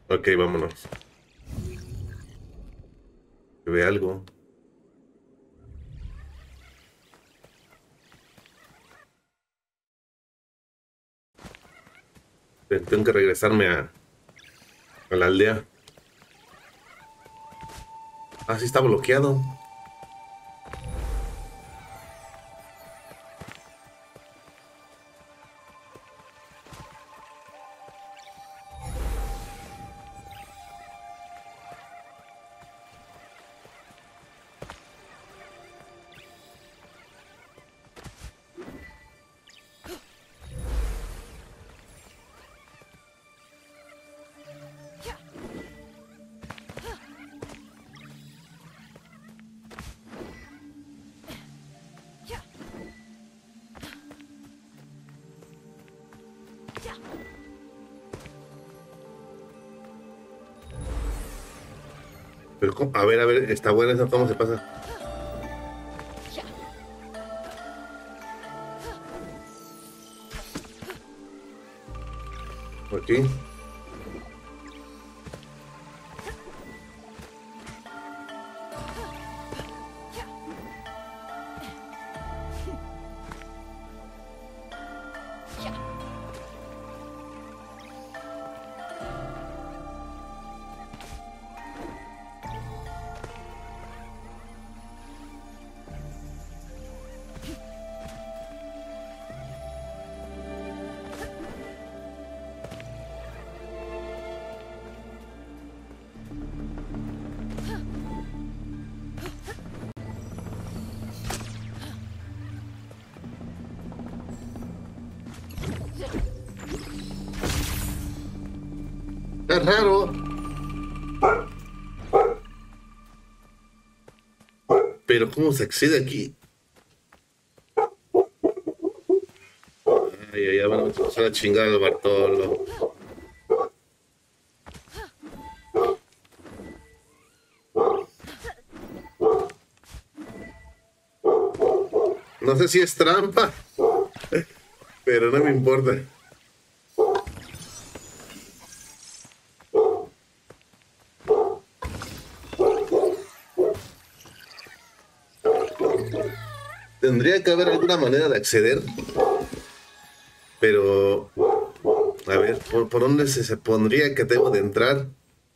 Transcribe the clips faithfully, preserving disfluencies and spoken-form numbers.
Ok, vámonos. Que ve algo. Tengo que regresarme a, a la aldea. Ah, sí está bloqueado. Pero, ¿cómo? A ver, a ver, está bueno eso, ¿cómo se pasa? Aquí. Está raro. Pero, ¿cómo se accede aquí? Ay, ay, ay, van a empezar a chingar al Bartolo. No sé si es trampa, pero no me importa. Tendría que haber alguna manera de acceder, pero a ver, ¿por, por dónde se, se pondría que debo de entrar?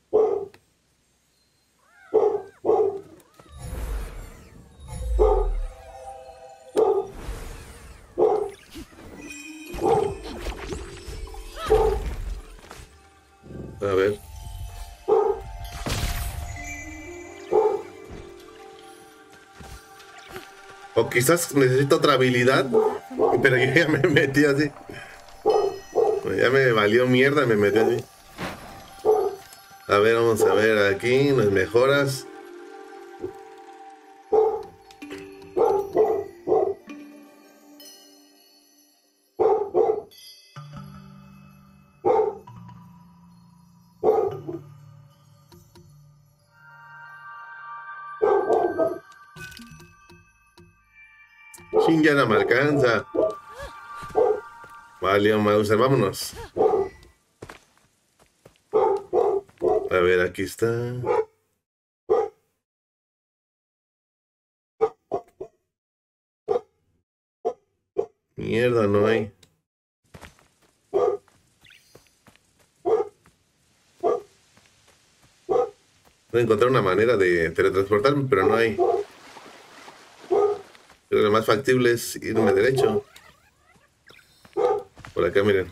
A ver. O quizás necesito otra habilidad, pero yo ya me metí así. Ya me valió mierda, me metí así. A ver, vamos a ver aquí, las mejoras. Chin, ya no me alcanza. Vale, Mauser, vámonos. A ver, aquí está. Mierda, no hay. Voy a encontrar una manera de teletransportarme, pero no hay. Pero lo más factible es irme derecho. Por acá, miren.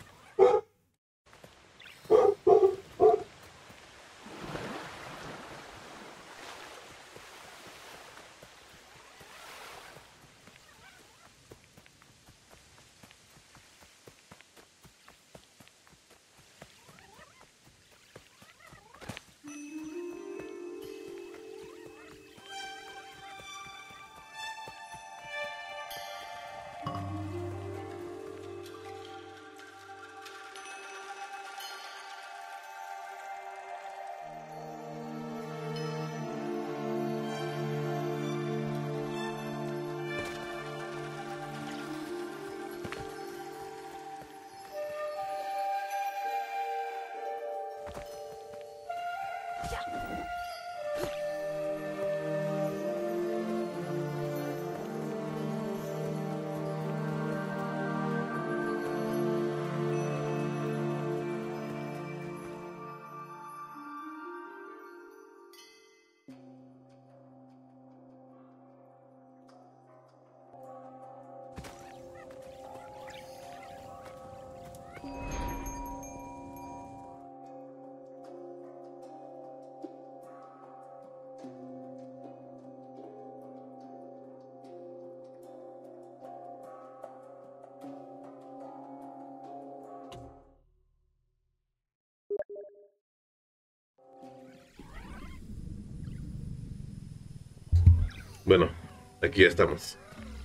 Bueno, aquí ya estamos.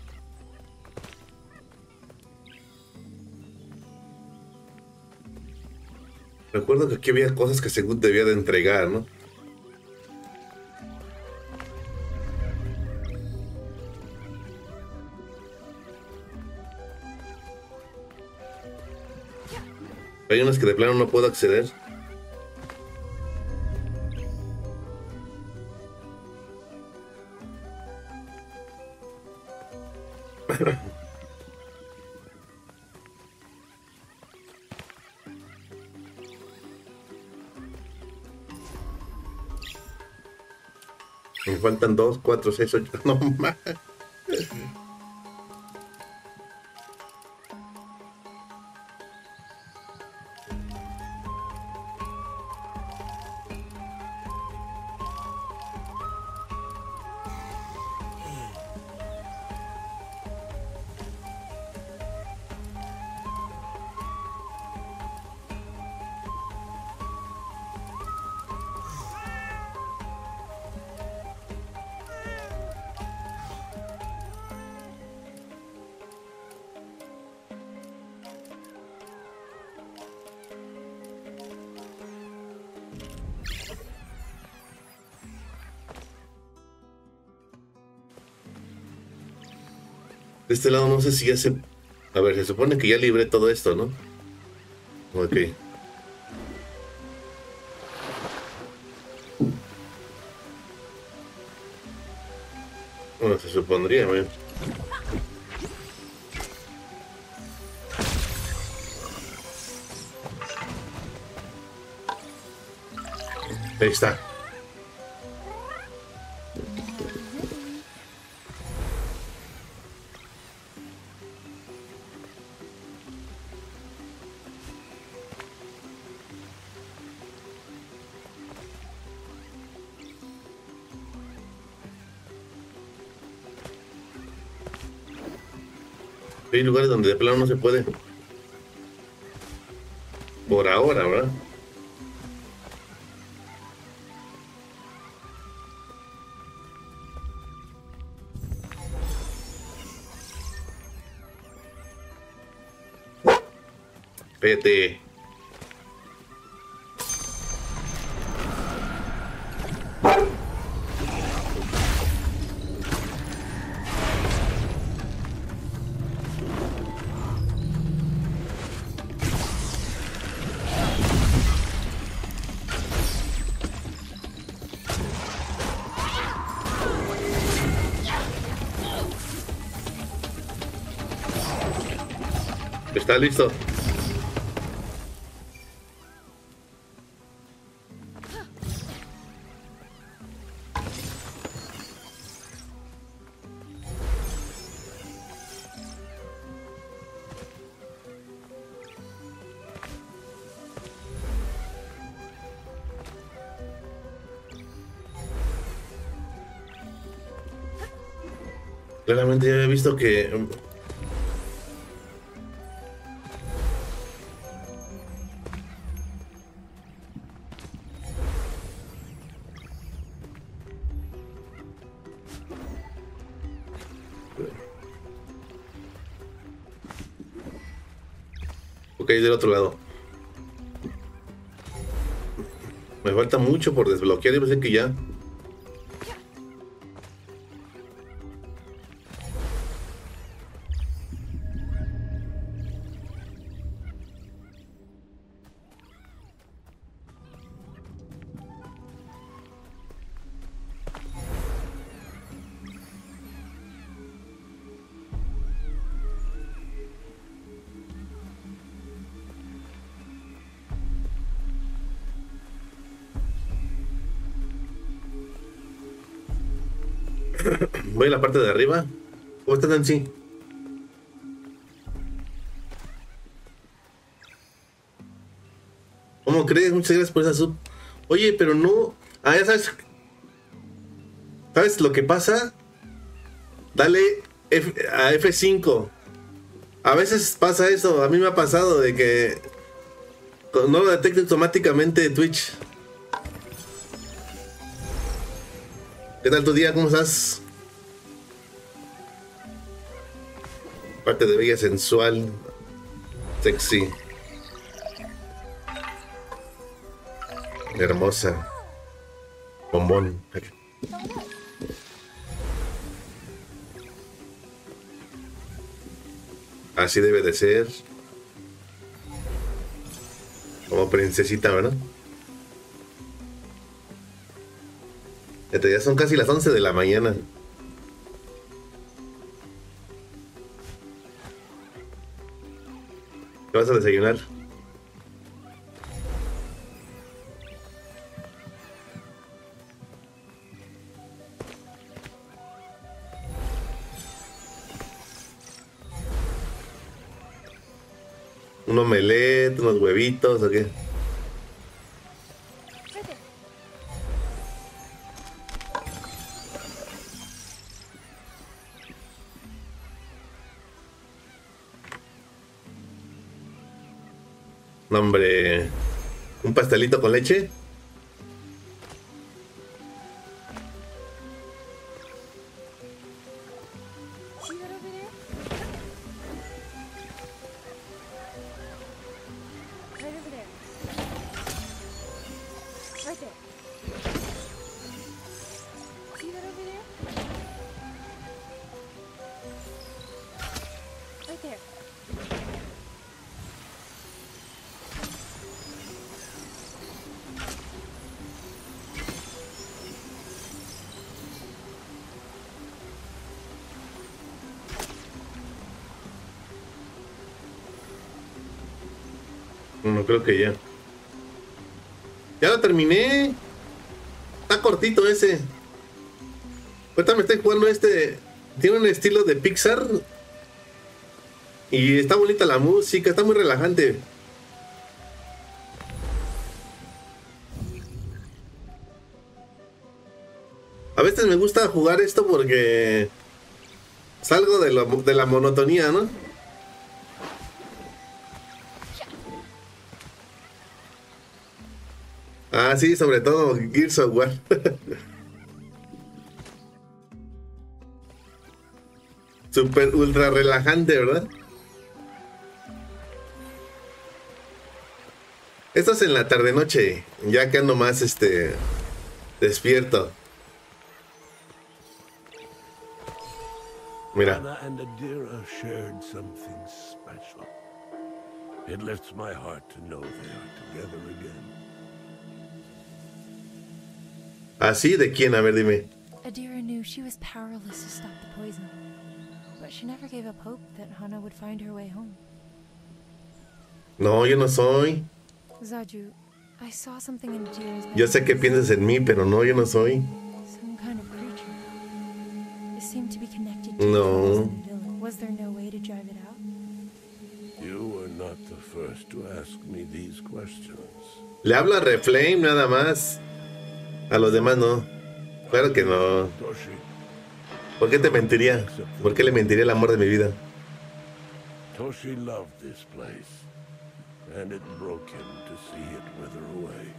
Recuerdo que aquí había cosas que según debía de entregar, ¿no? Hay unas que de plano no puedo acceder. Me faltan dos, cuatro, seis, ocho. No más. De este lado no sé si ya se... A ver, se supone que ya libré todo esto, ¿no? Ok. Bueno, se supondría, ¿eh? Ahí está. Hay lugares donde de plano no se puede. Por ahora, ¿verdad? Vete. ¿Está listo? Claramente ya había visto que... Ok, del otro lado. Me falta mucho por desbloquear y pensé que ya... Voy a la parte de arriba. ¿Cómo estás, Nancy? ¿Cómo crees? Muchas gracias por esa sub. Oye, pero no... Ah, ya sabes... ¿Sabes lo que pasa? Dale F a F cinco. A veces pasa eso. A mí me ha pasado de que... no lo detecta automáticamente Twitch. ¿Qué tal tu día? ¿Cómo estás? Parte de bella, sensual, sexy, hermosa, bombón. Así debe de ser. Como princesita, ¿verdad? Ya son casi las once de la mañana. ¿Qué vas a desayunar? ¿Un omelette, unos huevitos o qué? No, hombre, ¿un pastelito con leche? No creo que ya. Ya lo terminé. Está cortito ese. Ahorita me estoy jugando este. Tiene un estilo de Pixar. Y está bonita la música. Está muy relajante. A veces me gusta jugar esto porque salgo de, lo, de la monotonía, ¿no? Ah, sí, sobre todo Gears of War. Super ultra relajante, ¿verdad? Esto es en la tarde noche, ya que ando más este despierto. Mira. Hana and Adira shared something special. It lifts my heart to know they are together again. ¿Así? ¿De quién? A ver, dime. Adira knew she was powerless to stop the poison, but she never gave up hope that Hana would find her way home. No, yo no soy. Zaju, I saw something in Adira's Yo sé que piensas en mí, pero no, yo no soy. Some kind of creature. It seemed to be connected to No. the village. Was there no way to drive it out? You were not the first to ask me these questions. Le habla Reflame nada más. A los demás no. Claro que no. Toshi, ¿Por qué te mentiría? ¿Por qué le mentiría el amor de mi vida? Toshi loved this place, and it broke him to see it wither away.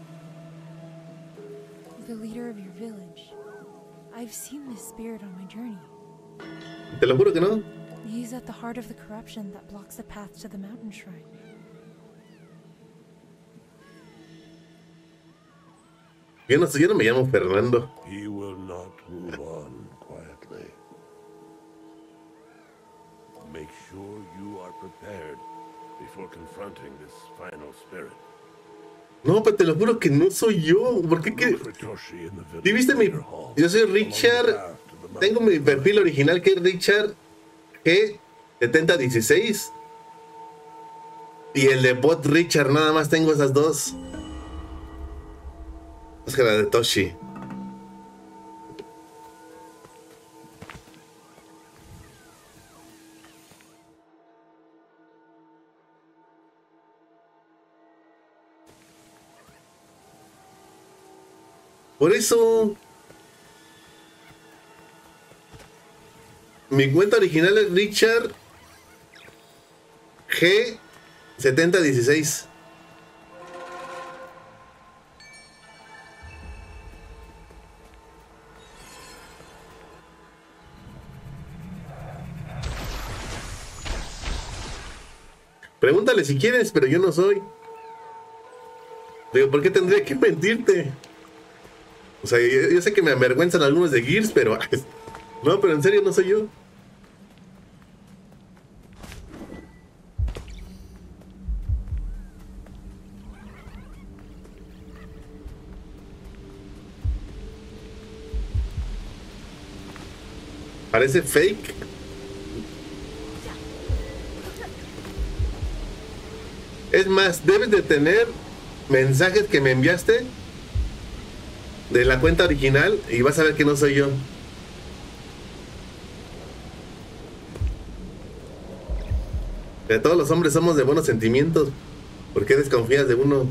The leader of your village. I've seen this spirit on my journey. Te lo juro que no. He's at the heart of the corruption that blocks the path to the mountain shrine. Yo no, yo no me llamo Fernando. He will not move on quietly. Make sure you are prepared before confronting this final spirit. No, pero te lo juro que no soy yo. ¿Por qué qué? Look for Toshi in the village ¿Sí viste mi? leader hall, Yo soy along the Richard. path to the Tengo mi perfil original que es Richard G setenta dieciséis. Y el de bot Richard, nada más tengo esas dos. Es que la de Toshi. Por eso... Mi cuenta original es Richard G setenta dieciséis. Pregúntale si quieres, pero yo no soy. Digo, ¿por qué tendría que mentirte? O sea, yo, yo sé que me avergüenzan algunos de Gears, pero... No, pero en serio no soy yo. Parece fake. Es más, debes de tener mensajes que me enviaste de la cuenta original y vas a ver que no soy yo. Que todos los hombres somos de buenos sentimientos. ¿Por qué desconfías de uno?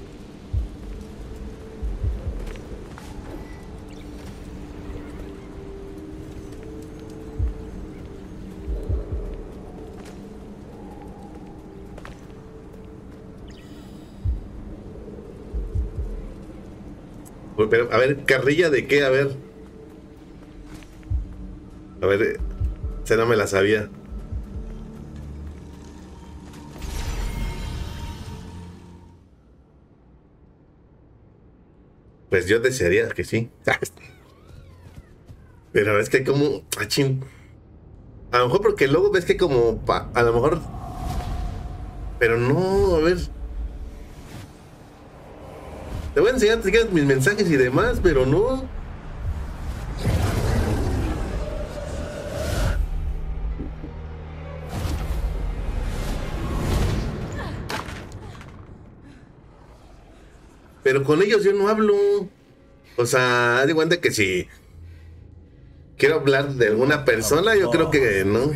Pero, a ver, ¿carrilla de qué? A ver. A ver, esa no me la sabía. Pues yo desearía que sí. Pero es que como... Ah, chin. A lo mejor porque luego ves que como... Pa, a lo mejor... Pero no, a ver... Te voy a enseñar si quieres mis mensajes y demás, pero no. Pero con ellos yo no hablo. O sea, haz de cuenta que si quiero hablar de alguna persona, yo creo que no.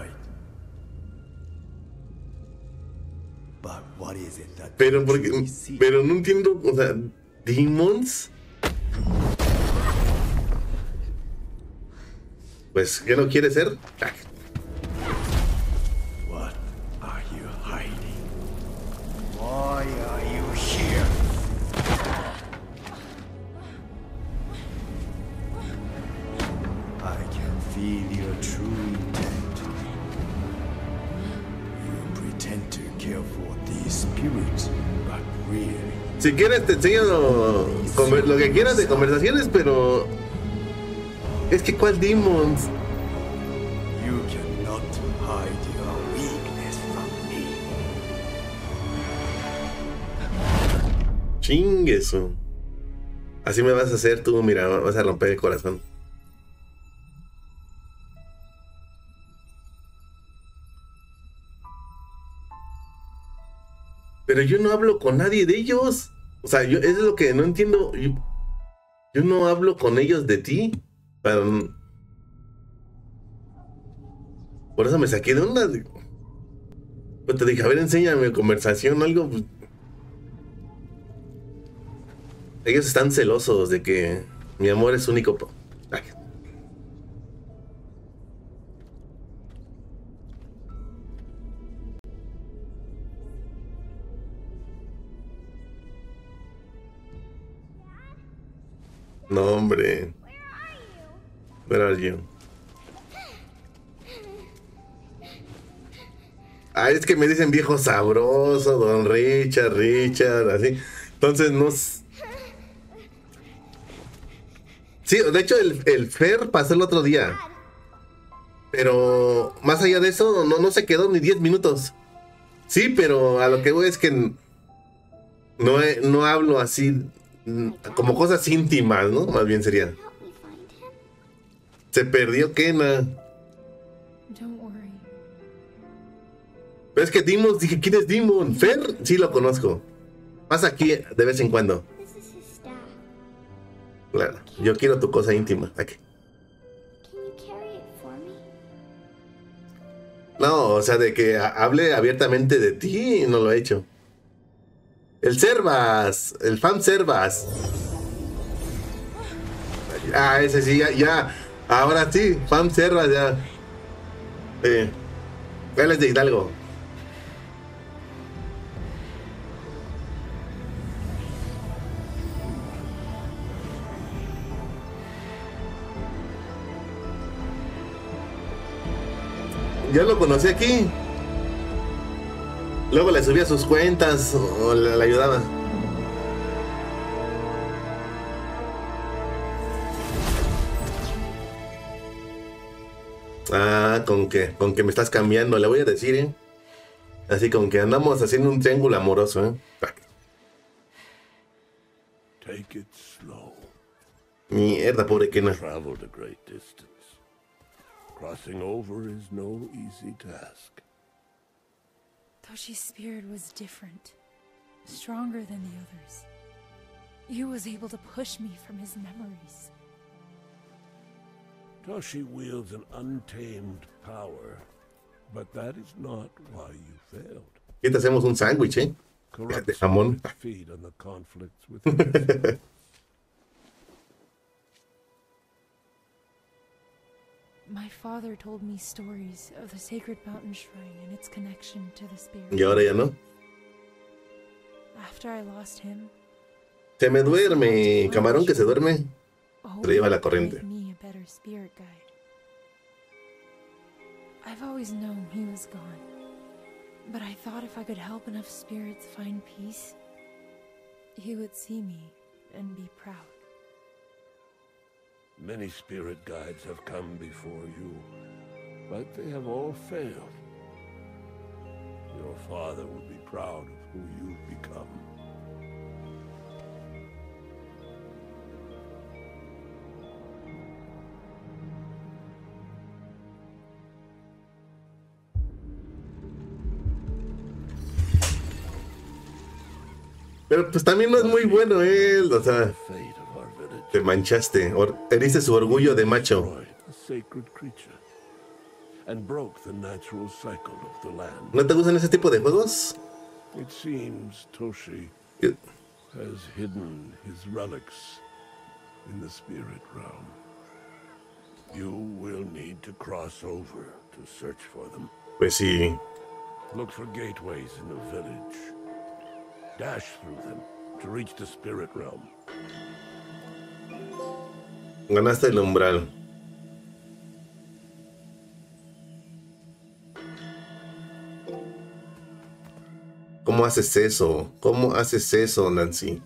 Pero porque, pero no entiendo, o sea, demons. Pues, ¿qué no quiere ser? What are you hiding? Why are you here? I can feel your true intent. You pretend to care for these spirits, but really... Si quieres te enseño lo que quieras de conversaciones, pero... Es que ¿cuál demons? You cannot hide your weakness from me. Chingueso. Así me vas a hacer tú, mira, vas a romper el corazón. Pero yo no hablo con nadie de ellos. O sea, yo, eso es lo que no entiendo. Yo, yo no hablo con ellos de ti. Para... Por eso me saqué de onda. Pues te dije, a ver, enséñame conversación o algo. Ellos están celosos de que mi amor es único. Ay. No, hombre. Where are you? Ah, es que me dicen viejo sabroso, don Richard, Richard, así. Entonces no... Sí, de hecho el, el Fer pasó el otro día. Pero más allá de eso, no, no se quedó ni diez minutos. Sí, pero a lo que voy es que no, no hablo así... Como cosas íntimas, ¿no? Más bien sería. Se perdió Kena. Pero es que Demon, dije, ¿quién es Demon? Fer, sí lo conozco. Pasa aquí de vez en cuando. Claro, yo quiero tu cosa íntima. Aquí. No, o sea, de que hable abiertamente de ti, no lo he hecho. El Servas, el fan Servas. Ah, ese sí, ya, ya. Ahora sí, Pam Serra ya. Eh, él es de Hidalgo. Yo lo conocí aquí. Luego le subía sus cuentas o le, le ayudaba. Ah, con que, con que me estás cambiando, le voy a decir, ¿eh? Así con que andamos haciendo un triángulo amoroso, ¿eh? Take it slow. Mierda, pobre Kena. Traveled a great distance. Crossing over is no easy task. Toshi's spirit was different, stronger than the others. He was able to push me from his memories. Toshi wields an untamed power, but that is not why you failed. Aquí te hacemos un sándwich, ¿eh? De jamón. Feed on the conflicts with My father told me stories of the sacred mountain shrine and its connection to the spirit. Y ahora ya no. After I lost him, Se me duerme, camarón que se duerme. Se le lleva la corriente. me a better spirit guide. I've always known he was gone, but I thought if I could help enough spirits find peace, he would see me and be proud. Many spirit guides have come before you, but they have all failed. Your father would be proud of who you've become. Pero pues también no es muy bueno él, o sea, Fate of our village. te manchaste, or- heriste su orgullo de macho. Destroyed a sacred creature and broke the natural cycle of the land. ¿No te gustan ese tipo de juegos? It seems Toshi Que- has hidden his relics in the spirit realm. You will need to cross over to search for them. Pues sí. Look for gateways in the village. Dash through them to reach the spirit realm. Ganaste el umbral. ¿Cómo haces eso? ¿Cómo haces eso, Nancy?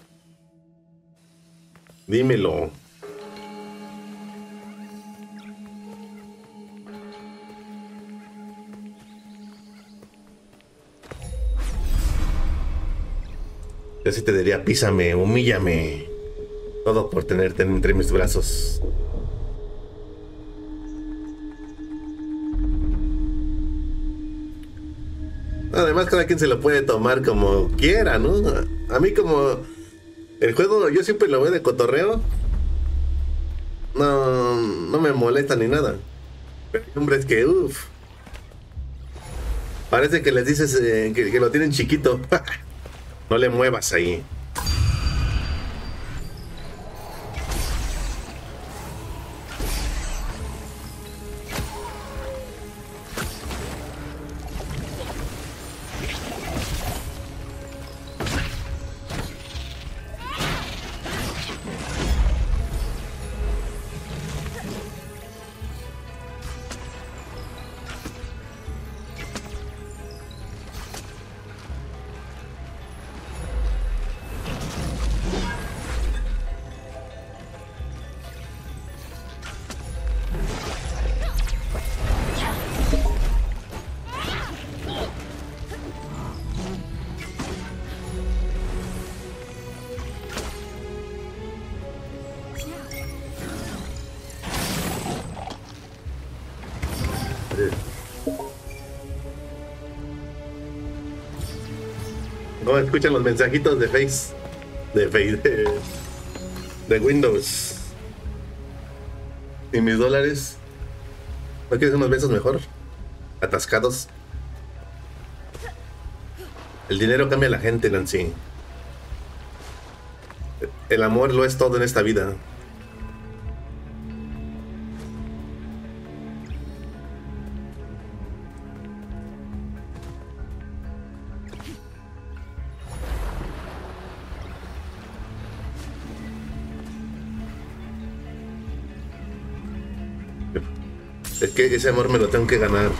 Dímelo. Yo sí te diría, písame, humíllame. Todo por tenerte entre mis brazos. Además, cada quien se lo puede tomar como quiera, ¿no? A mí como el juego yo siempre lo veo de cotorreo. No, no me molesta ni nada. Pero hombre, es que uff. Parece que les dices eh, que, que lo tienen chiquito. No le muevas ahí. No escuchan los mensajitos de Face. De Face. De, de Windows. ¿Y mis dólares? ¿No quieres unos besos mejor? Atascados. El dinero cambia a la gente, Nancy. El amor lo es todo en esta vida. Es que ese amor me lo tengo que ganar.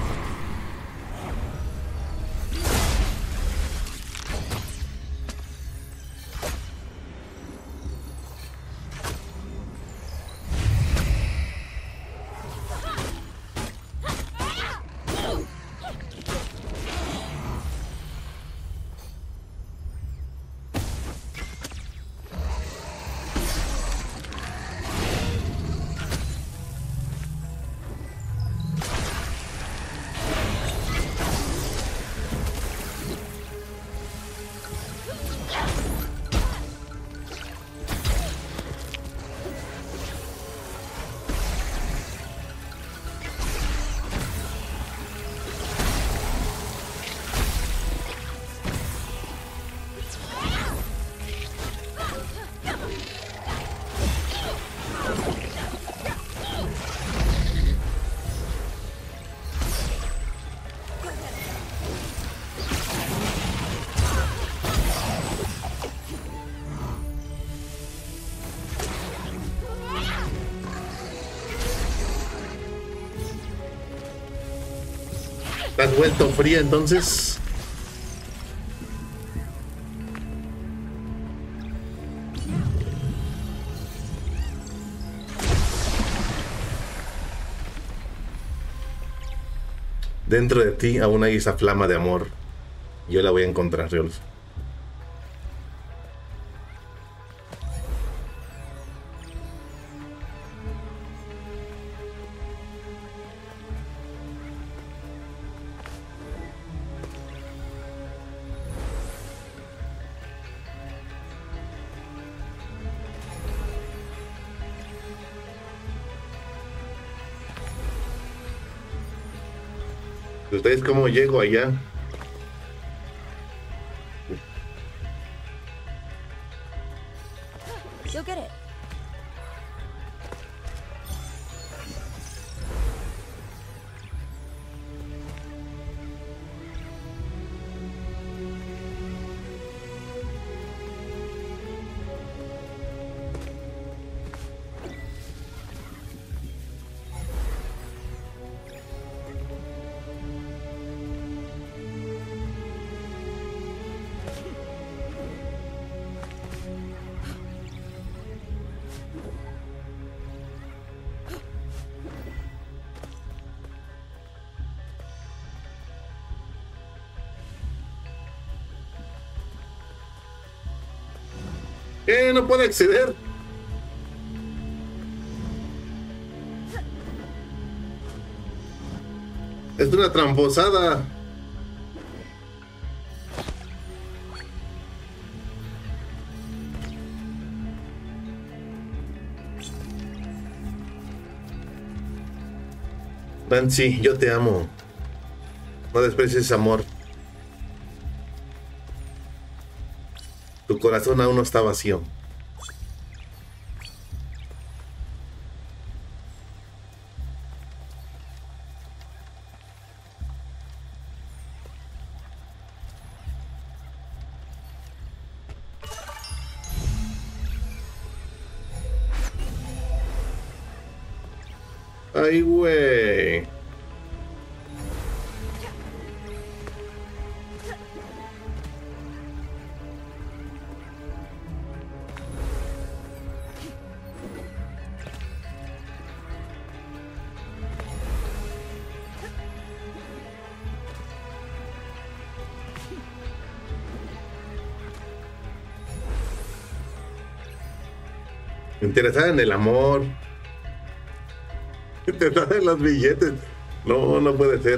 ¿Has vuelto fría entonces? Dentro de ti aún hay esa flama de amor. Yo la voy a encontrar, Riols. ¿Ustedes cómo llego allá? You'll get it. ¿Qué? ¿No puede acceder? Es una tramposada. Nancy, yo te amo. No desprecies ese amor. Tu corazón aún no está vacío. Ay, güey. Interesada en el amor. Interesada en los billetes. No, no puede ser.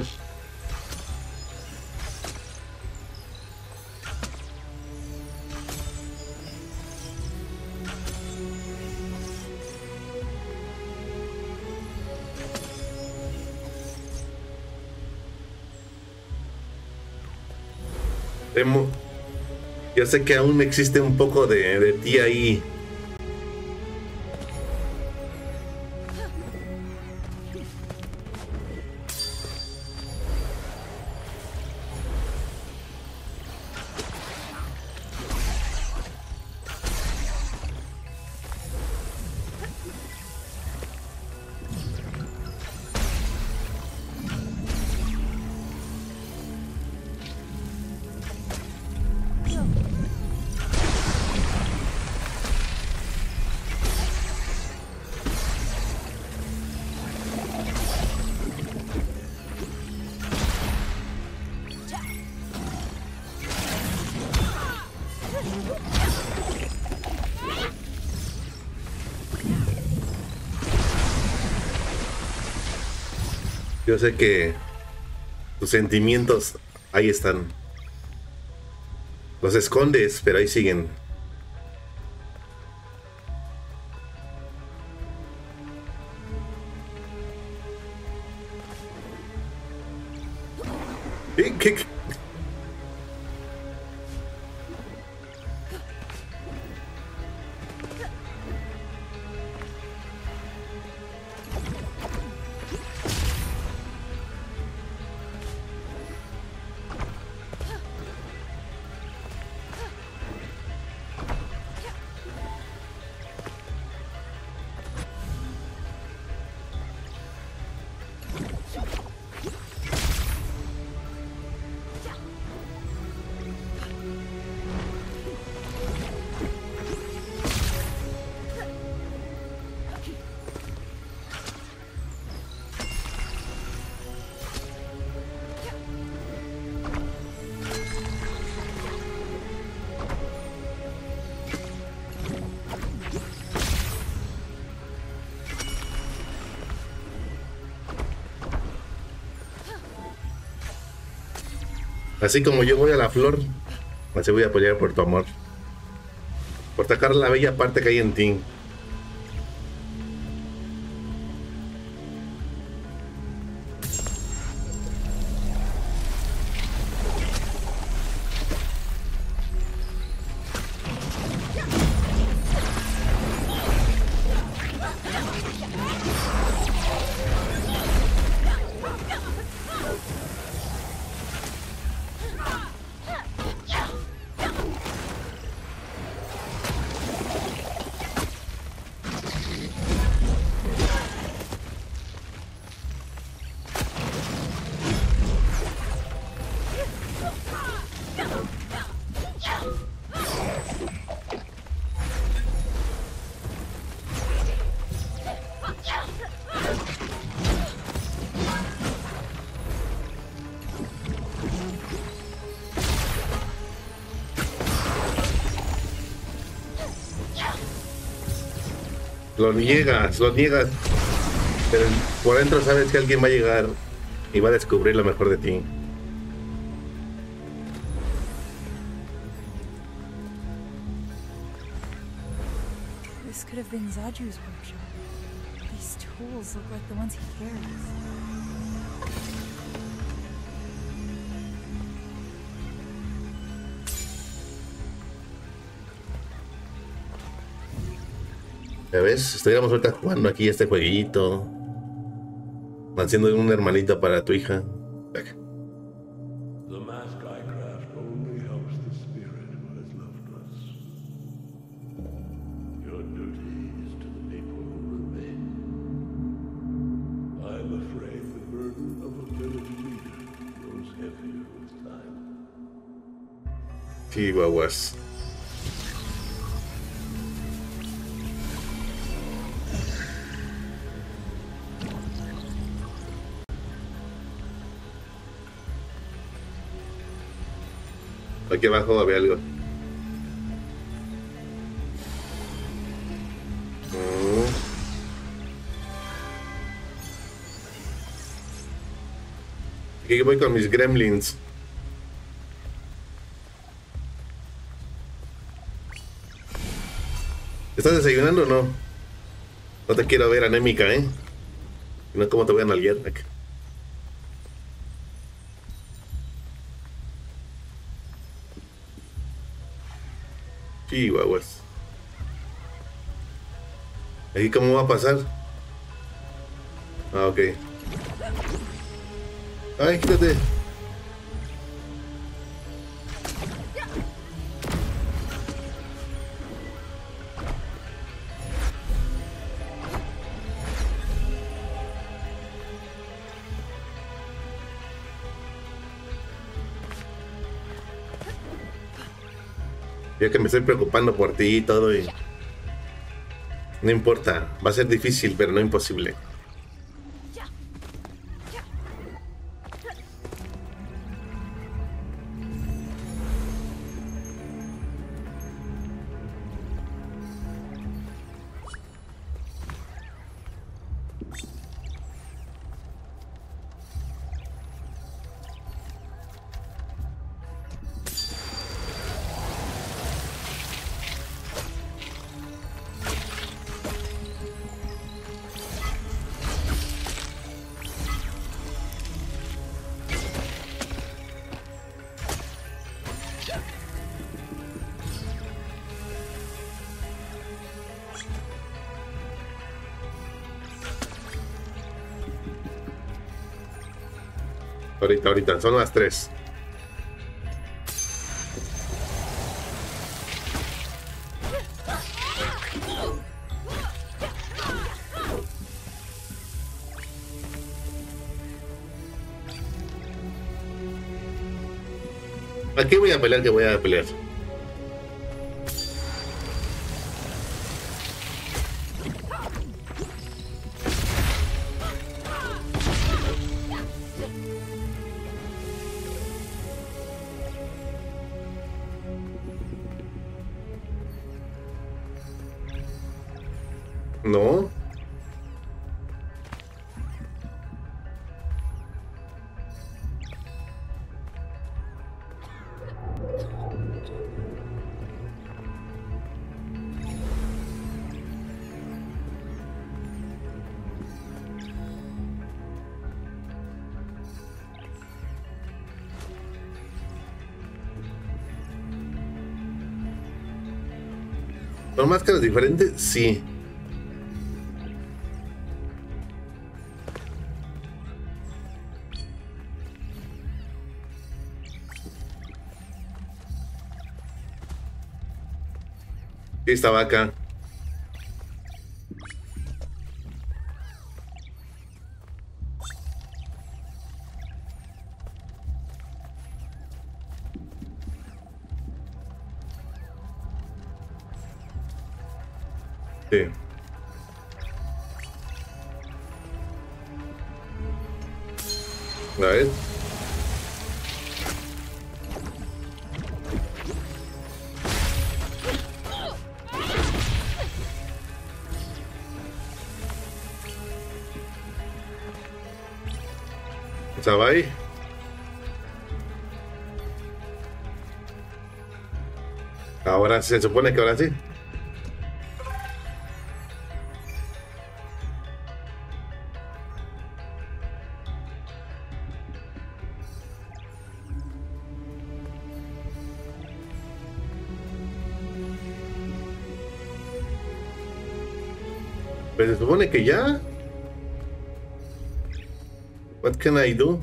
Emo, yo sé que aún existe un poco de, de ti ahí. Yo sé que tus sentimientos ahí están. Los escondes, pero ahí siguen. ¿Qué? ¿Qué? ¿Qué? Así como yo voy a la flor, así voy a apoyar por tu amor. Por sacar la bella parte que hay en ti. Lo niegas, lo niegas. Pero por dentro sabes que alguien va a llegar y va a descubrir lo mejor de ti. This could have been Zaju's workshop. These tools look like the ones he carries. ¿Ya ves? Estuviéramos ahorita jugando aquí este jueguito. Haciendo un hermanito para tu hija. The mask I craft only helps the spirit who has left us. Your duty is to the people who remain. I'm afraid the burden of a village leader grows heavier with time. Chihuahuas. Aquí abajo había algo. Mm. Aquí voy con mis gremlins. ¿Estás desayunando o no? No te quiero ver anémica, ¿eh? No, ¿cómo te voy a nalguear? Chihuahuas. ¿Aquí cómo va a pasar? Ah, ok. Ay, quítate. Ya que me estoy preocupando por ti y todo y... No importa, va a ser difícil, pero no imposible. Ahorita, ahorita, son las tres. Aquí voy a pelear, que voy a pelear. No. ¿Son máscaras diferentes? Sí. Sí, estaba acá. Sí. A ver. ¿Estaba ahí? Ahora se supone que ahora sí. Pues se supone que ya. What can I do?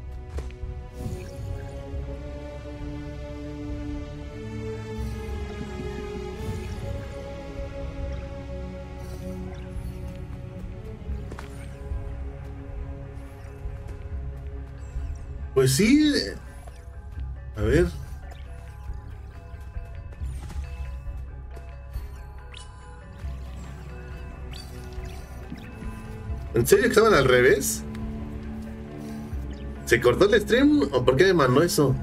Pues sí. A ver. ¿En serio que estaban al revés? ¿Se cortó el stream o por qué me mandó eso?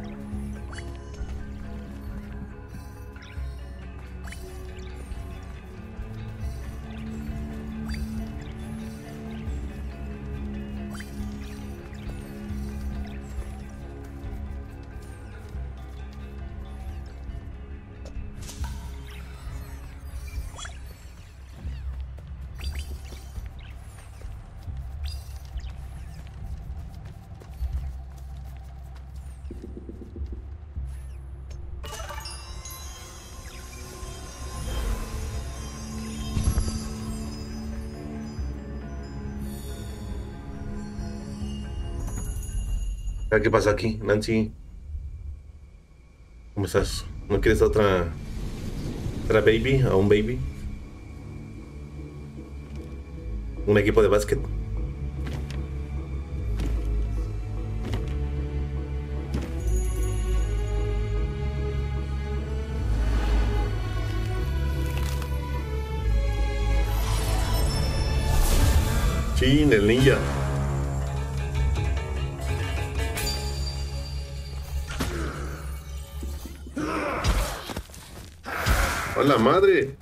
¿Qué pasa aquí, Nancy? ¿Cómo estás? ¿No quieres otra, otra baby o un baby? Un equipo de básquet. Chin, el ninja. ¡Hola madre!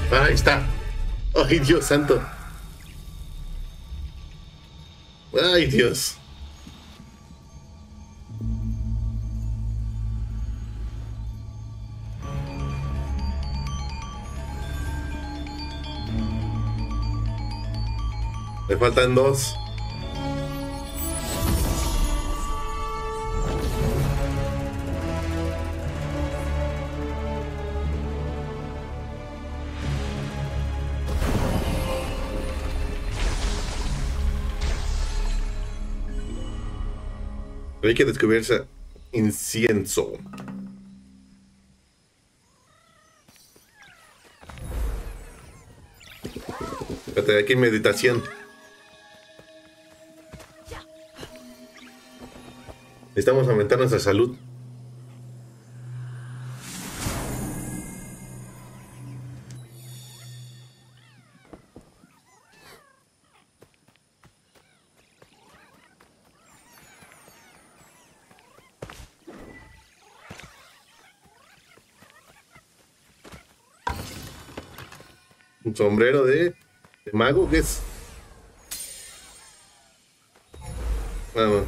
Ahí está. Ay, Dios santo. Ay, Dios. Me faltan dos. Hay que descubrirse incienso. Fíjate, aquí meditación. Necesitamos aumentar nuestra salud. Un sombrero de, de mago, ¿qué es? Vamos.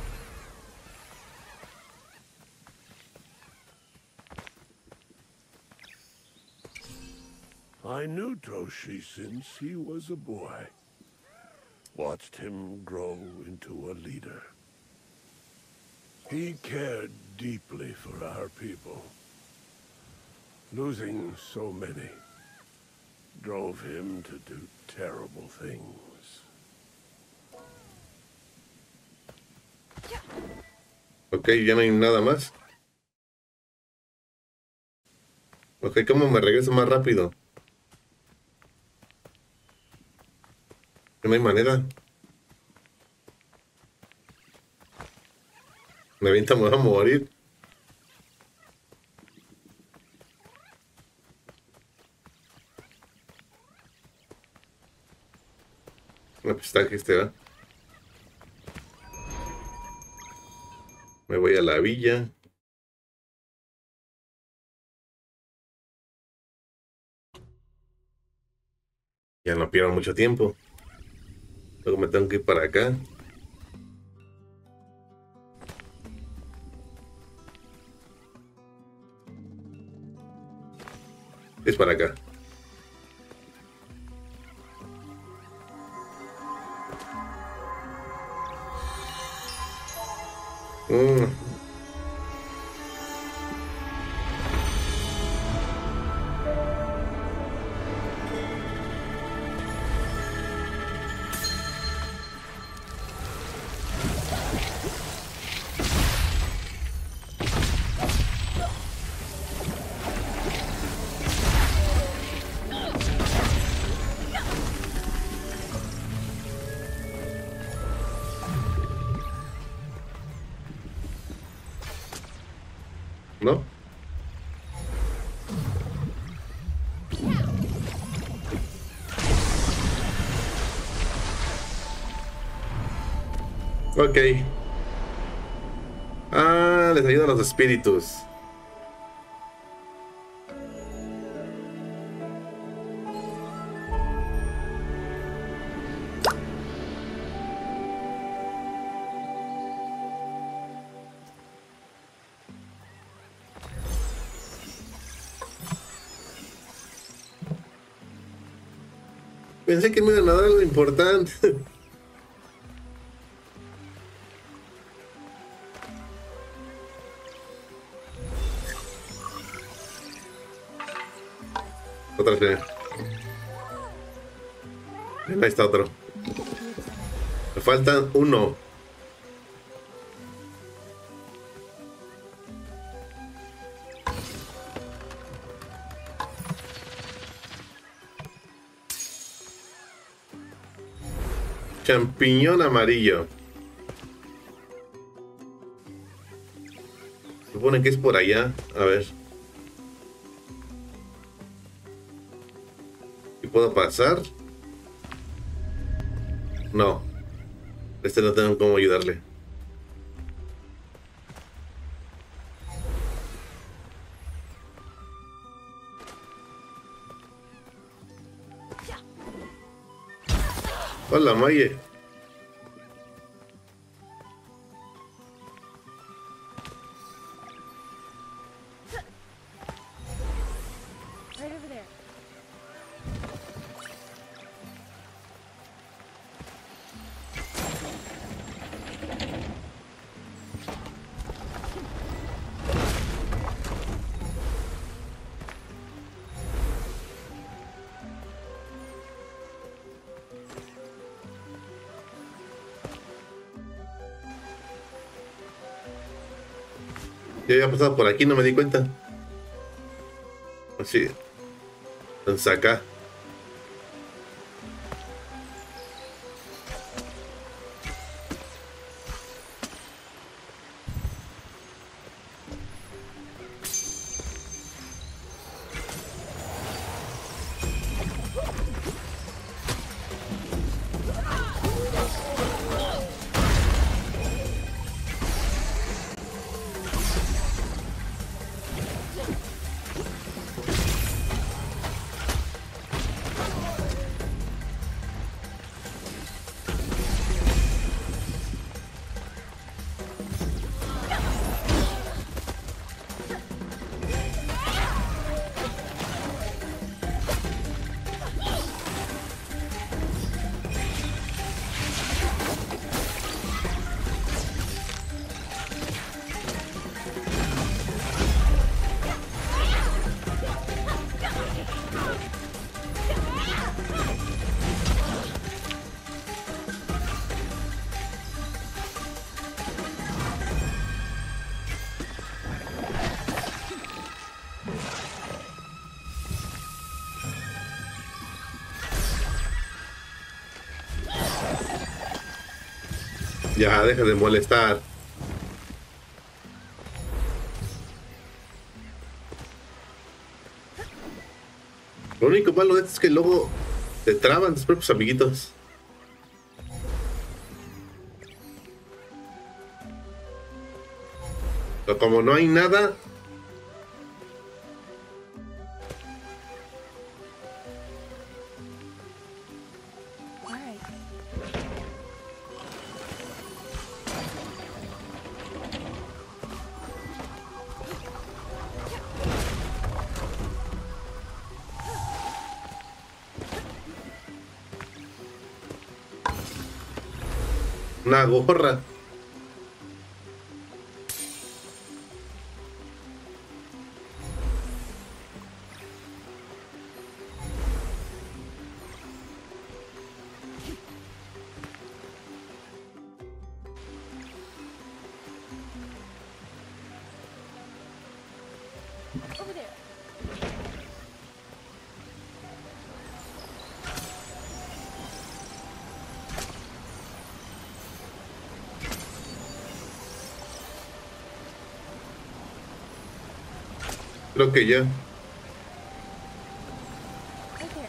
I knew Toshi since he was a boy. Watched him grow into a leader. He cared deeply for our people. Losing so many drove him to do terrible things. Ok, ya no hay nada más. Ok, ¿cómo me regreso más rápido? No hay manera. Me avienta, me voy a morir. No, pues está aquí este, ¿va? Me voy a la villa. Ya no pierdo mucho tiempo. Luego me tengo que ir para acá. Es para acá. Mm. ¿No? Ok. Ah, les ayudan los espíritus. Pensé que me iban a dar algo importante. Otra vez. Ahí está otro. Me faltan uno. Champiñón amarillo. Supone que es por allá. A ver. ¿Y puedo pasar? No. Este no tengo cómo ayudarle. Hola, Maye. Right over there. Yo había pasado por aquí, no me di cuenta. Así. Entonces acá. Ya, deja de molestar. Lo único malo de esto es que luego te traban tus propios amiguitos. Pero como no hay nada, una gorra. Over there. Creo que ya. Right there.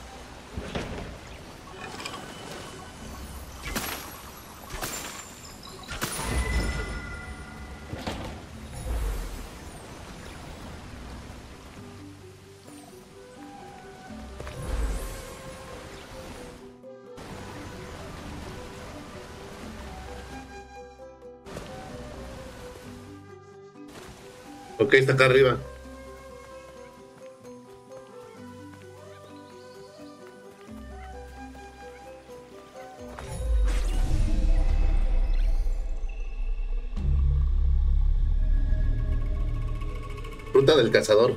Ok, está acá arriba. Fruta del cazador.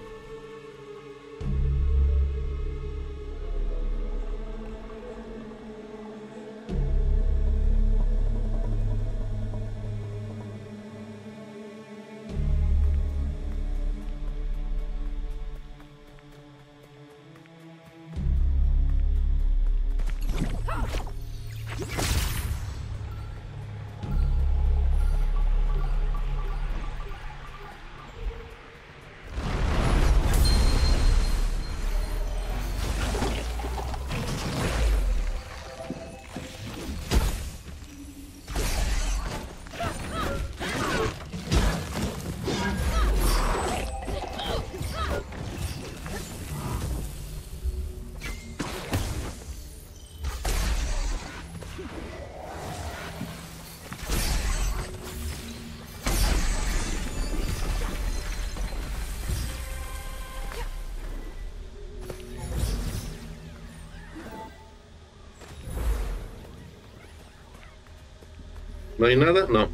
¿No hay nada? No.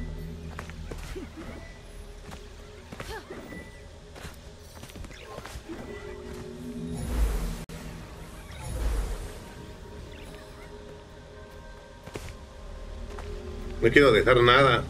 No quiero dejar nada.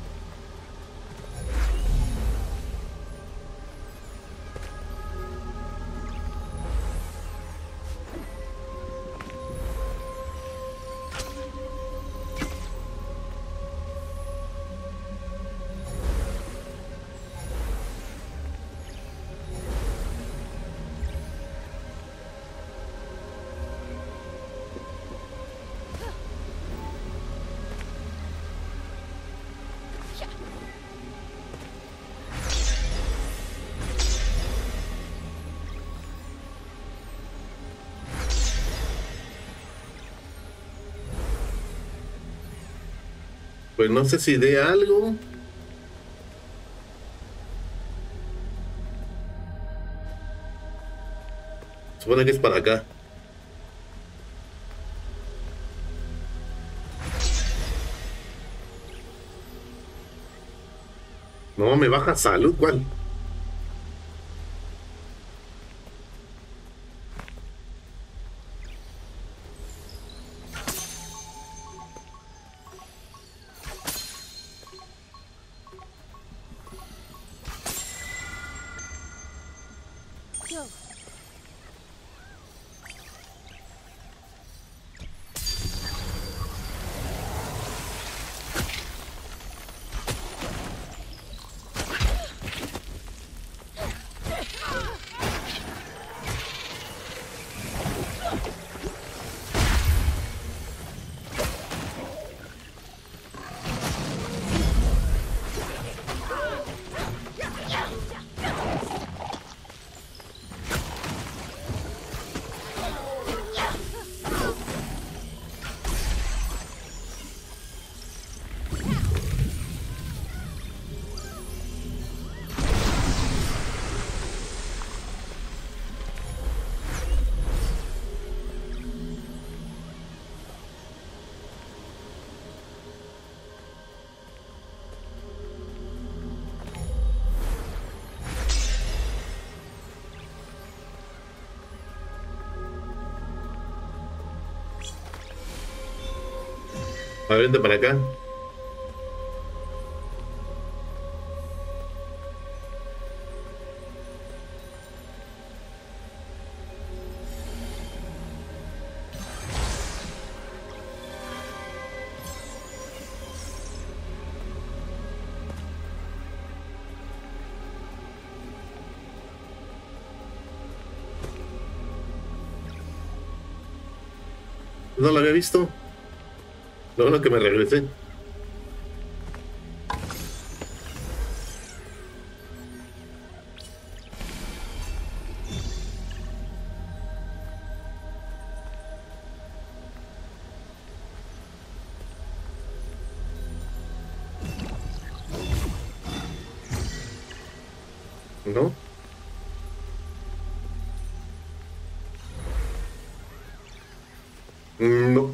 Pues no sé si dé algo. Supone que es para acá. No, me baja salud, ¿cuál? A ver, vente para acá. No lo había visto. Lo bueno que me regresé. ¿No? No.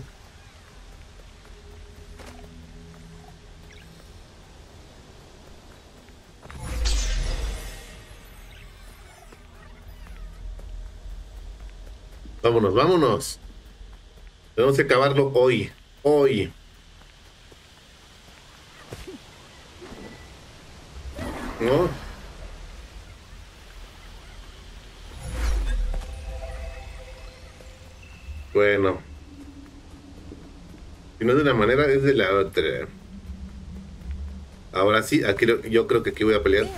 Vámonos, vámonos. Tenemos que acabarlo hoy. Hoy. ¿No? Bueno. Si no es de una manera, es de la otra. Ahora sí, aquí yo creo que aquí voy a pelear.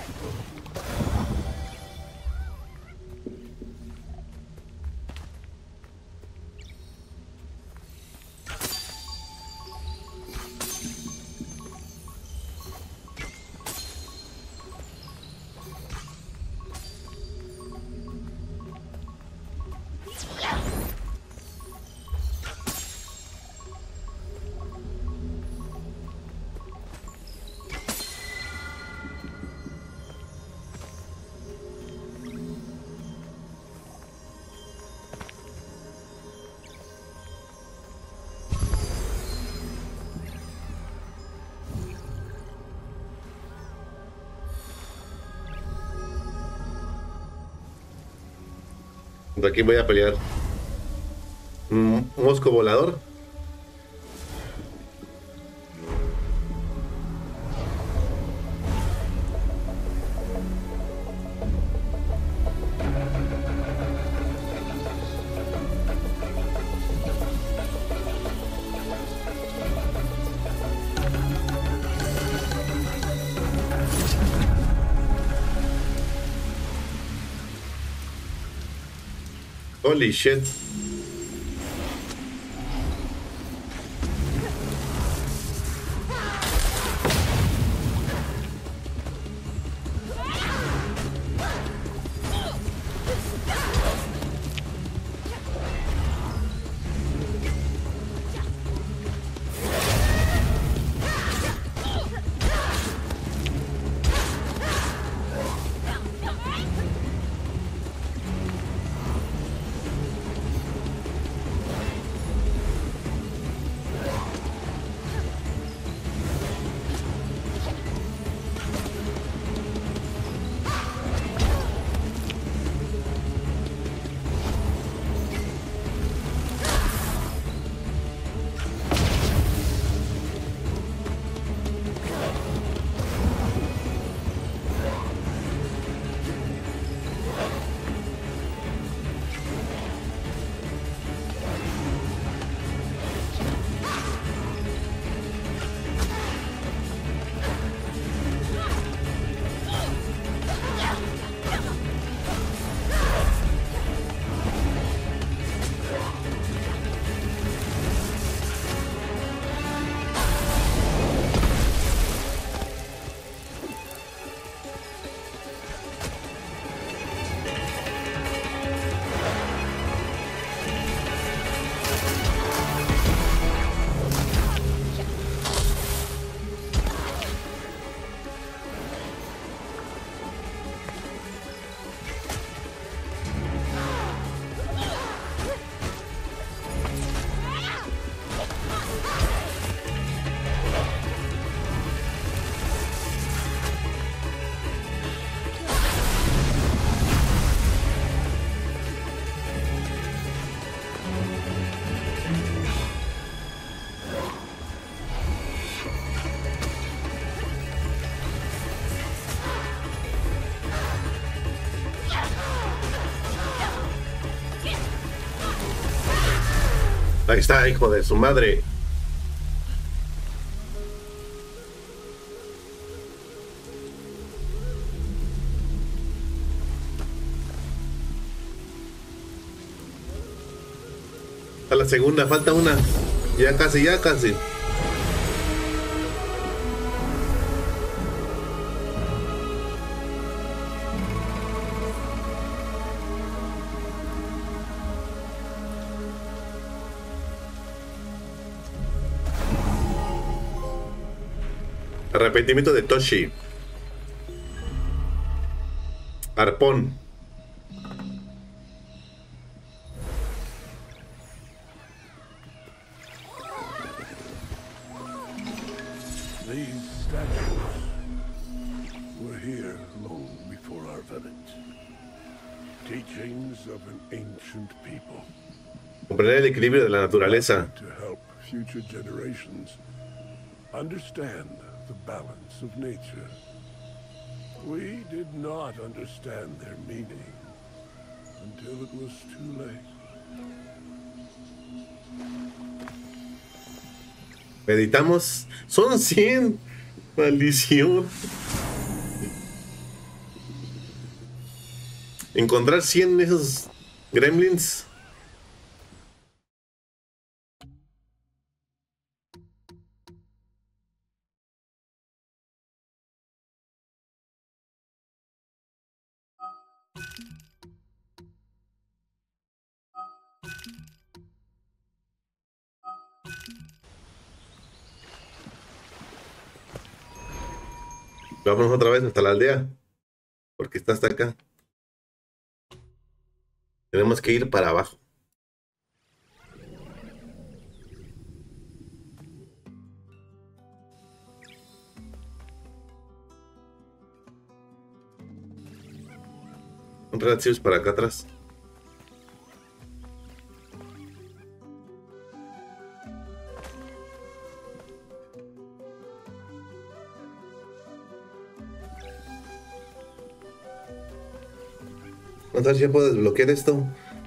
¿Contra quién voy a pelear? ¿Un mosco volador? Holy shit. Ahí está, hijo de su madre. A la segunda, falta una. Ya casi, ya casi. Arrepentimiento de Toshi. Arpón. These statues were here long before our village. Teachings of an ancient people. Comprender el equilibrio de la naturaleza. To help future generations understand the balance of nature. We did not understand their meaning until it was too late. Meditamos. Son cien. Maldición. Encontrar cien de esos gremlins. Vamos otra vez hasta la aldea. Porque está hasta acá. Tenemos que ir para abajo. Un reactivos para acá atrás. Vamos a ver si ya puedo desbloquear esto.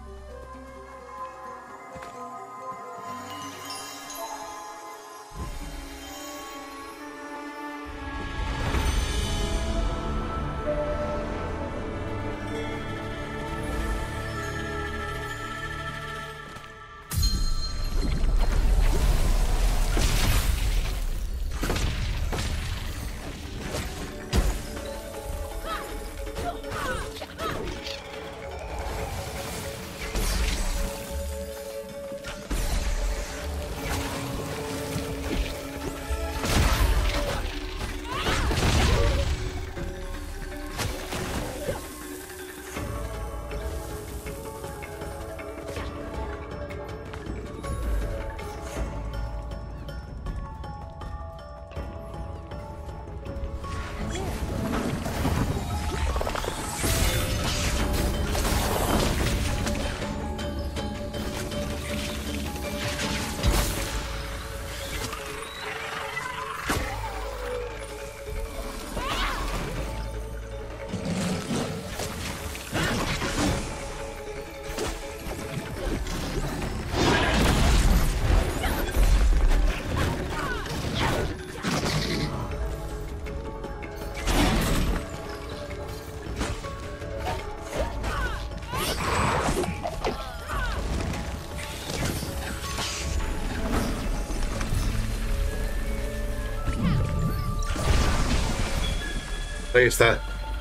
Ahí está.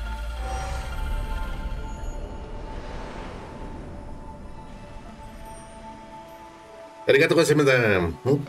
Arigato gozaimashita.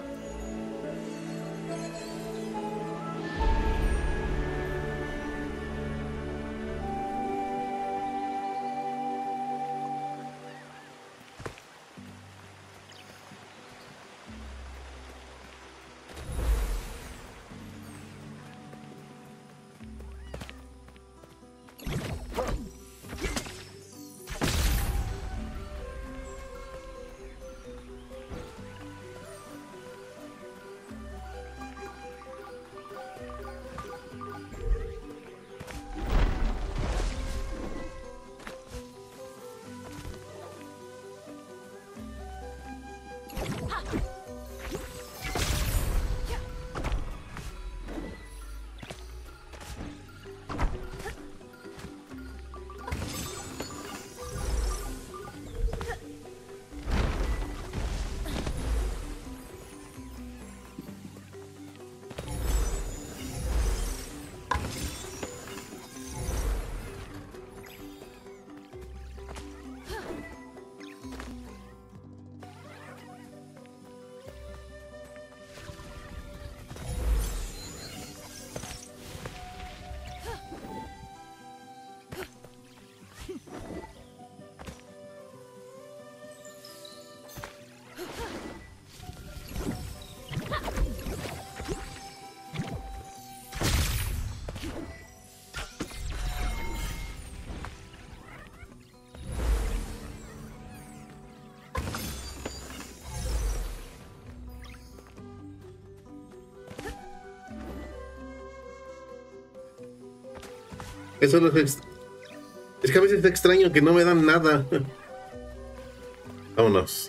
Eso no es... Es que a veces es extraño que no me dan nada. Vámonos.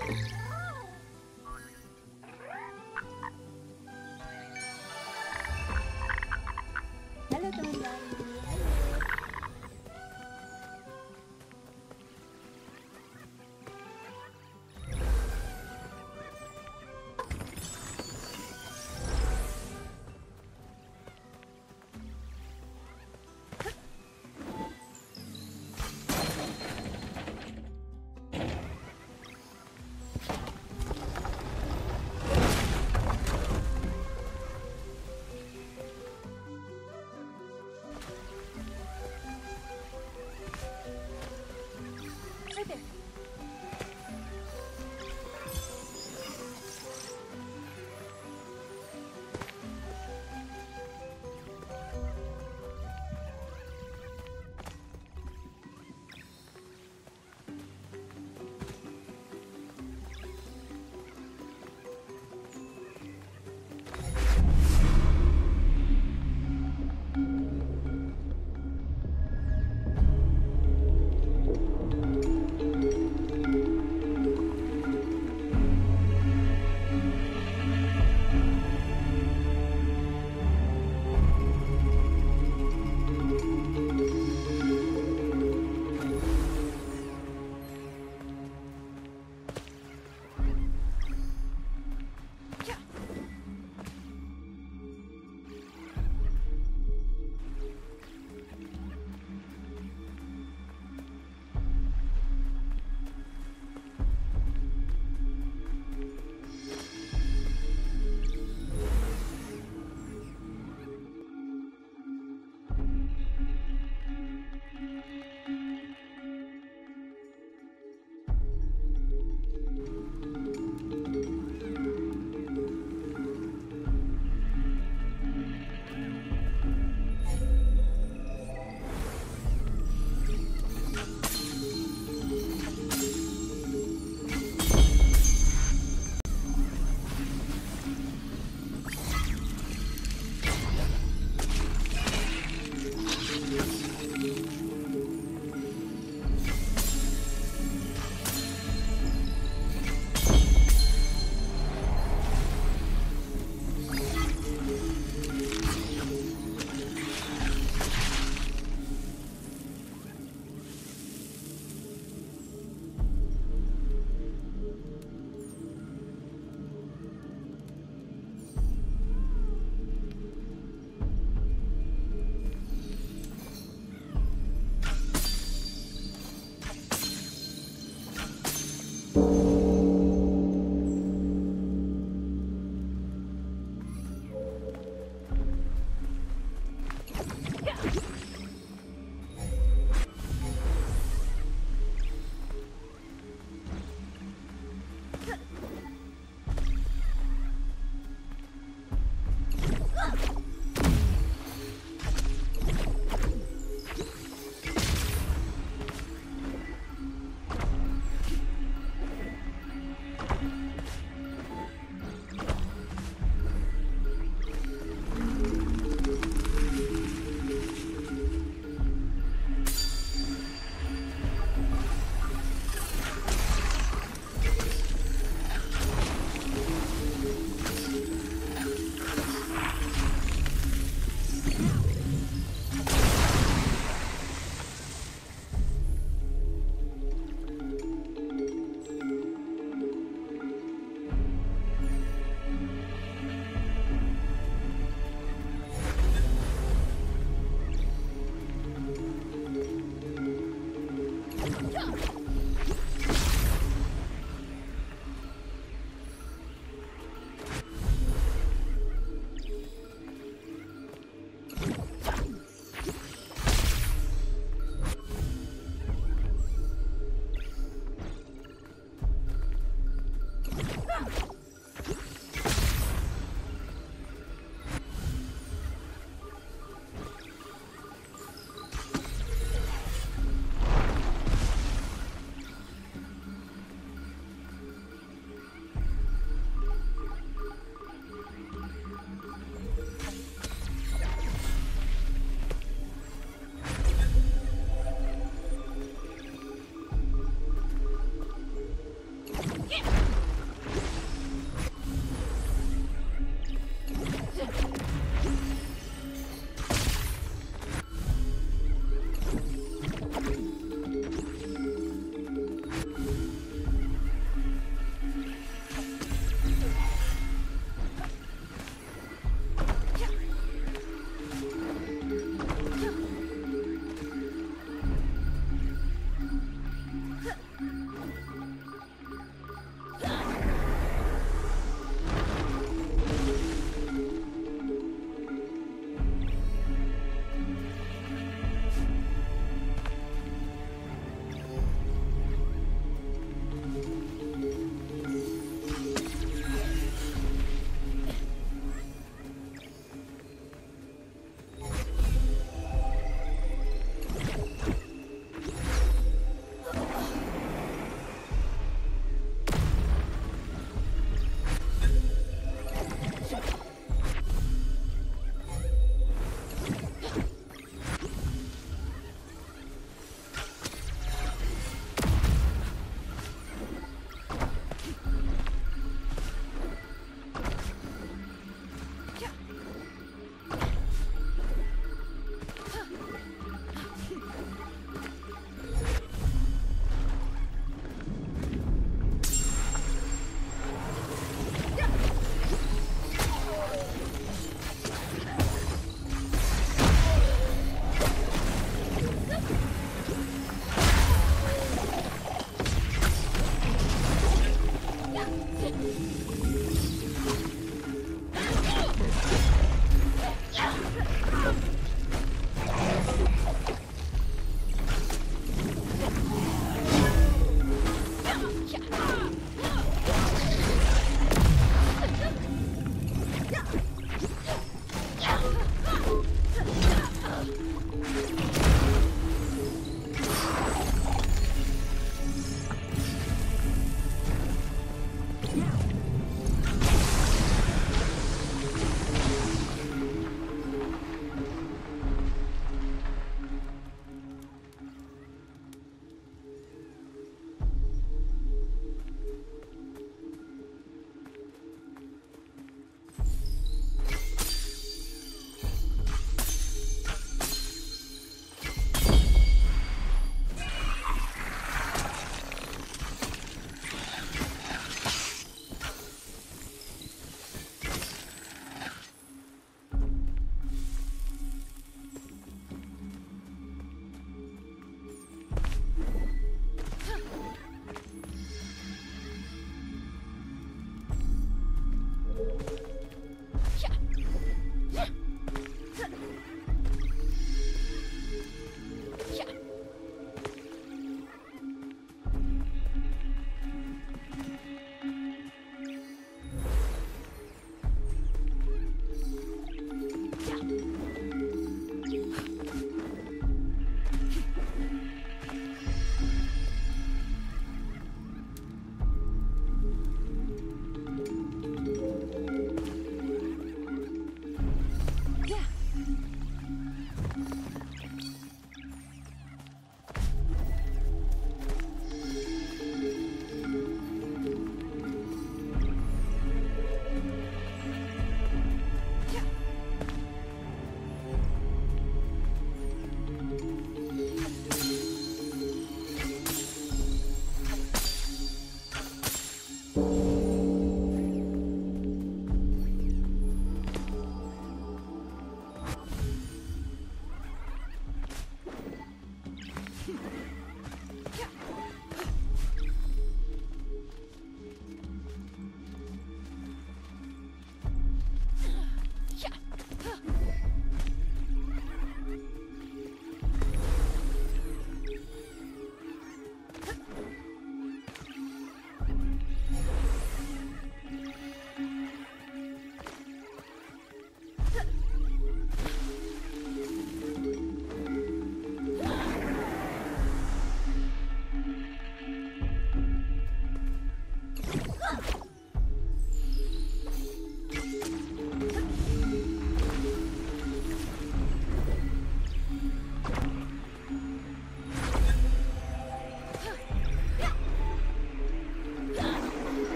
Halo teman bayi.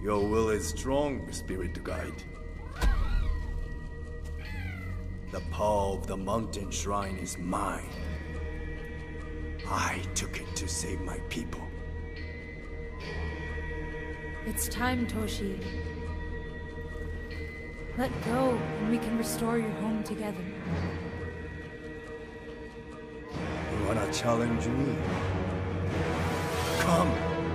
Your will is strong, Spirit Guide. The power of the mountain shrine is mine. I took it to save my people. It's time, Toshi. Let go, and we can restore your home together. You wanna challenge me? Come!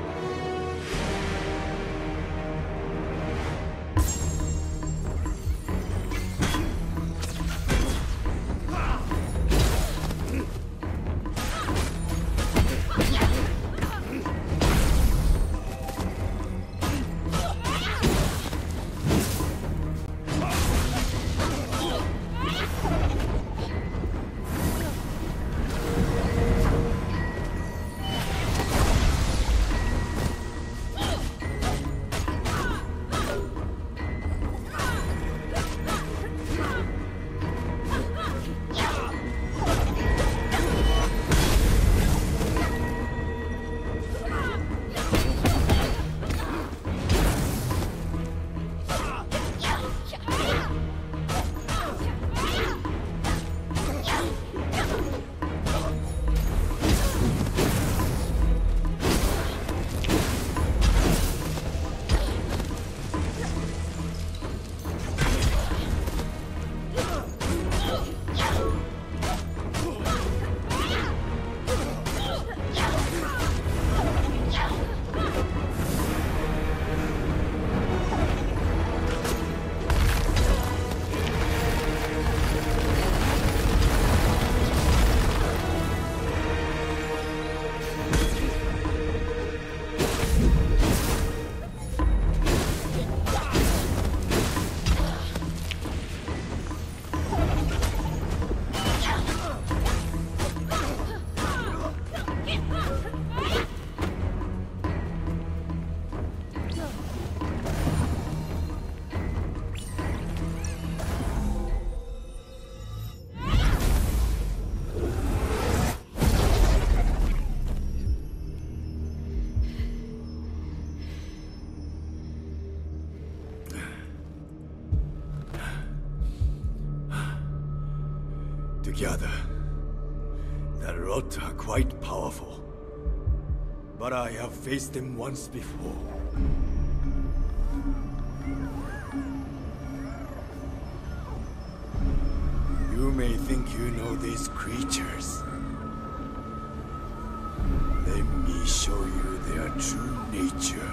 Together, the Rot are quite powerful. But I have faced them once before. You may think you know these creatures. Let me show you their true nature.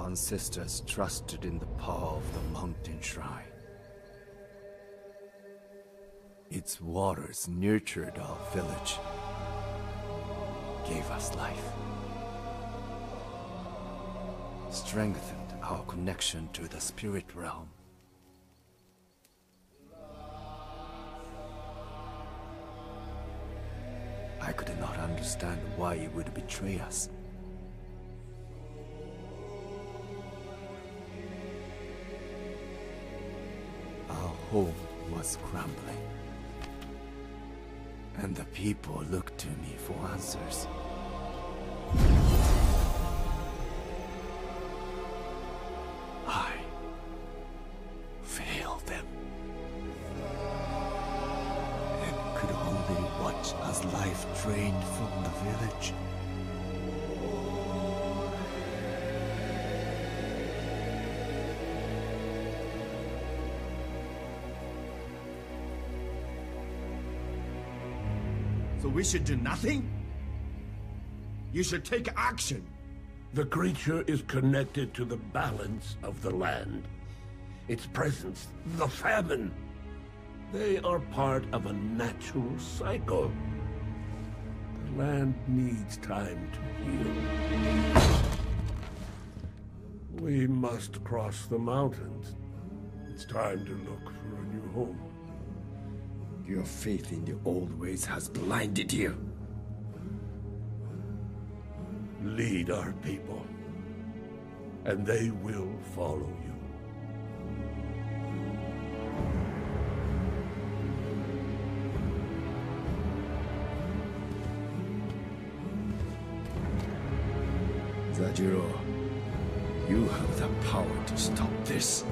Our ancestors trusted in the power of the mountain shrine. Its waters nurtured our village, gave us life, strengthened our connection to the spirit realm. I could not understand why he would betray us. Our home was crumbling, and the people looked to me for answers. I failed them, and could only watch as life drained from the village. So we should do nothing? You should take action. The creature is connected to the balance of the land. Its presence, the famine. They are part of a natural cycle. The land needs time to heal. We must cross the mountains. It's time to look for a new home. Your faith in the old ways has blinded you. Lead our people, and they will follow you. Zajiro, you have the power to stop this.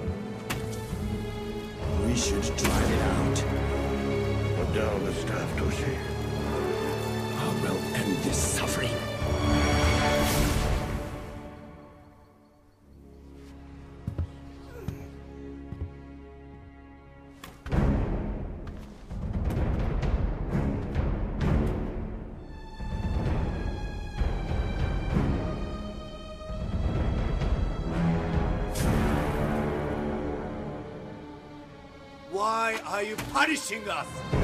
We should drive it out. Put down the staff, Toshi. I will end this suffering. Why are you punishing us?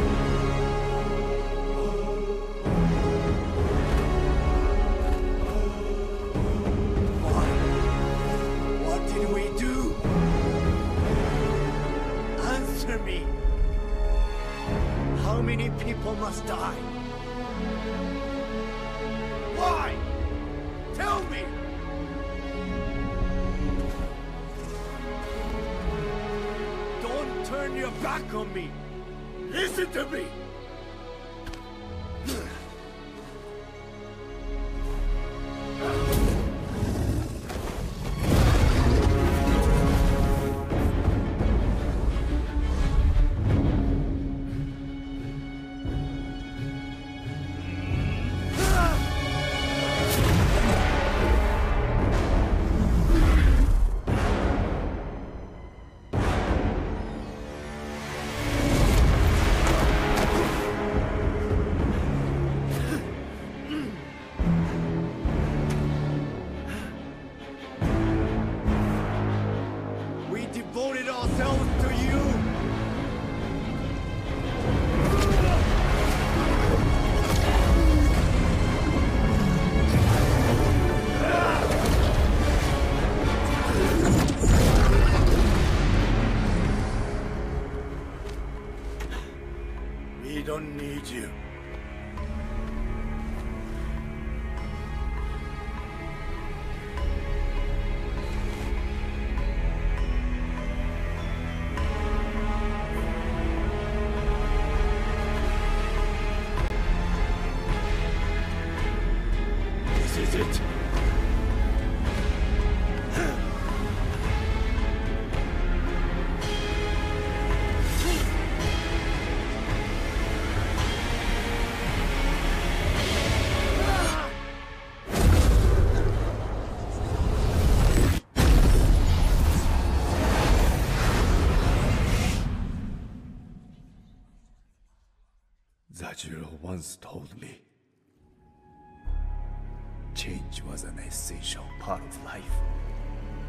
Why? What did we do? Answer me. How many people must die? Why? Tell me! Turn your back on me! Listen to me! Devoted ourselves to you! We don't need you. This is it. Zajiro once told me, change was an essential part of life.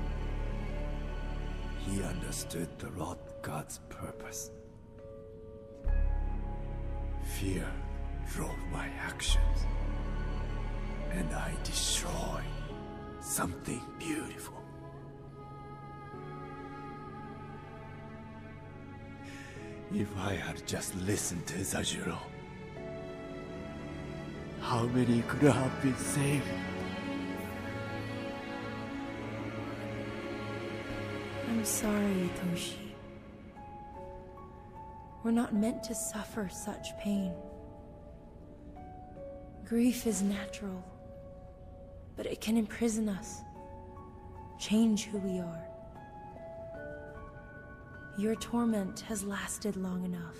he understood the Rot God's purpose. Fear drove my actions, and I destroyed something beautiful. If I had just listened to Zajuro, how many could have been saved? I'm sorry, Itoshi. We're not meant to suffer such pain. Grief is natural, but it can imprison us, change who we are. Your torment has lasted long enough.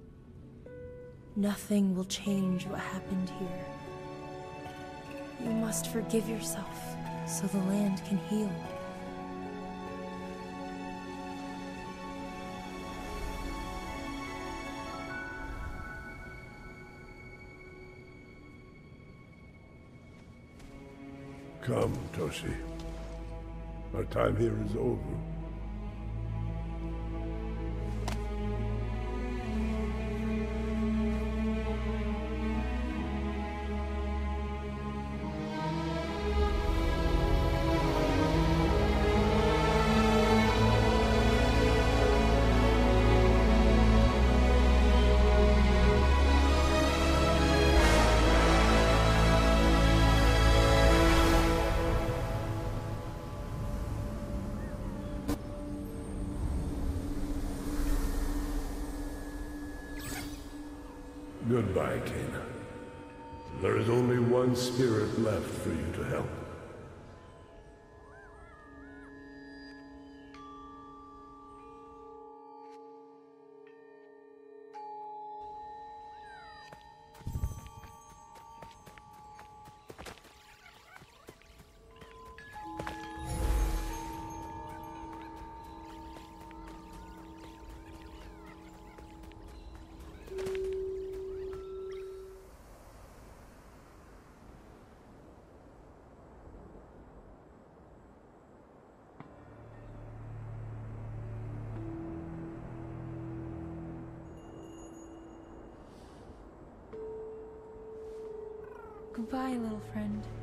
Nothing will change what happened here. You must forgive yourself so the land can heal. Come, Toshi. Our time here is over. Goodbye, Kena. There is only one spirit left for you to help. Goodbye, little friend.